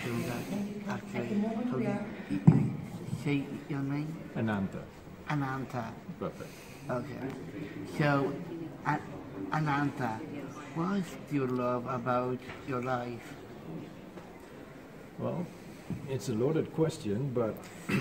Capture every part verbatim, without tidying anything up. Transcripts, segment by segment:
doing that, actually. So you, you say your name? Ananta. Ananta. Perfect. Okay. So, A- Ananta, what do you love about your life? Well, it's a loaded question, but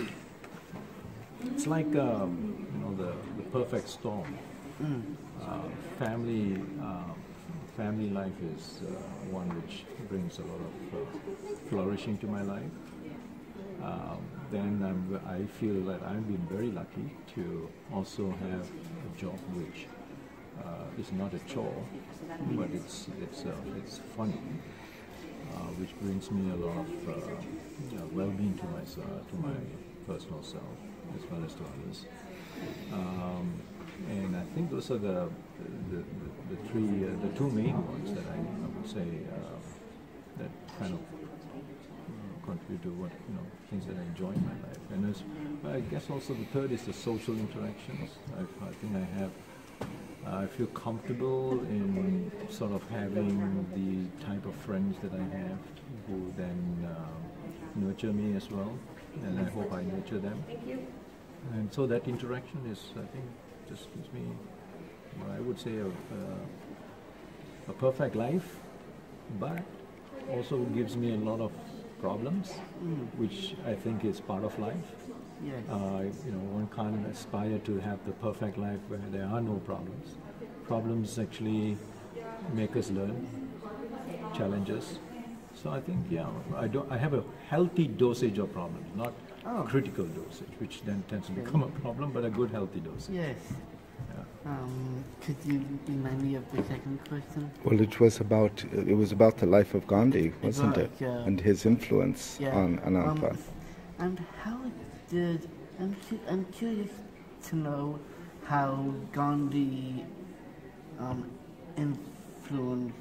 it's like um, you know the, the perfect storm. Mm. Uh, family uh, family life is uh, one which brings a lot of uh, flourishing to my life. Um, then I'm, I feel that I've been very lucky to also have a job which uh, is not a chore, but it's it's uh, it's fun, uh, which brings me a lot of uh, you know, well-being to myself, to my personal self, as well as to others. Um, and I think those are the the, the, the three, uh, the two main ones that I, I would say uh, that kind of uh, contribute to what you know things that I enjoy in my life. And as, I guess also the third is the social interactions. I, I think I have. I feel comfortable in sort of having the type of friends that I have who then uh, nurture me as well, and I hope I nurture them. And so that interaction is, I think, just gives me, what I would say, a, a, a perfect life, but also gives me a lot of problems, mm. which I think is part of life. Yes. Uh, you know, one can't aspire to have the perfect life where there are no problems. Problems actually make us learn, challenge us. So I think, yeah, I don't. I have a healthy dosage of problems, not oh. critical dosage, which then tends to become a problem, but a good healthy dosage. Yes. Yeah. Um, could you remind me of the second question? Well, it was about it was about the life of Gandhi, wasn't it? it? Uh, and his influence yeah. on Ananta. Um, and how did I'm cu I'm curious to know how Gandhi um, influenced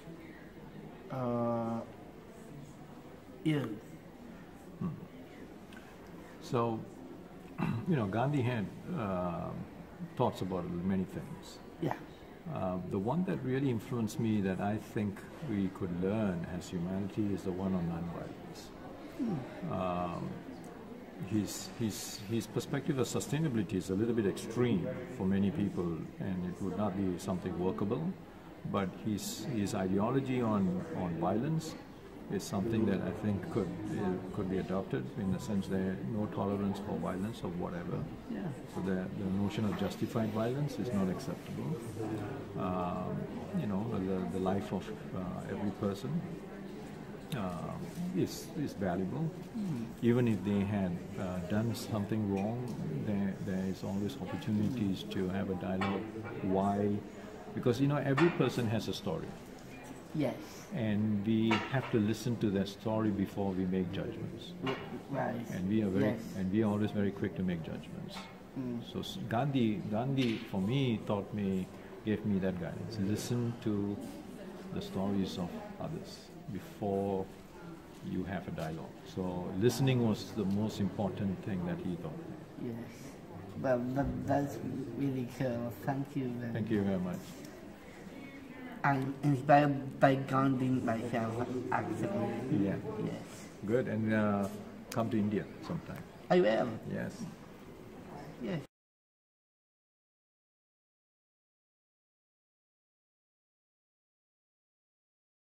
uh, you. Hmm. So, you know, Gandhi had uh, thoughts about many things. Yeah. Uh, the one that really influenced me that I think we could learn as humanity is the one on nonviolence. Hmm. Um, his, his, his perspective of sustainability is a little bit extreme for many people, and it would not be something workable. But his, his ideology on, on violence is something that I think could uh, could be adopted, in the sense there no tolerance for violence of whatever. Yeah. So the, the notion of justified violence is not acceptable. Um, you know, the, the life of uh, every person uh, is is valuable. Mm. Even if they had uh, done something wrong, there there is always opportunities to have a dialogue. Why? Because you know every person has a story. Yes. And we have to listen to that story before we make judgments. Right. And we are very, yes. and we are always very quick to make judgments. Mm. So Gandhi, Gandhi, for me, taught me, gave me that guidance. Listen to the stories of others before you have a dialogue. So listening was the most important thing that he taught me. Yes. Well, that, that's really cool. Thank you very Thank you very much. I'm inspired by Gandhi myself, actually. Yeah. Yes. Good. And uh, come to India sometime. I will. Yes.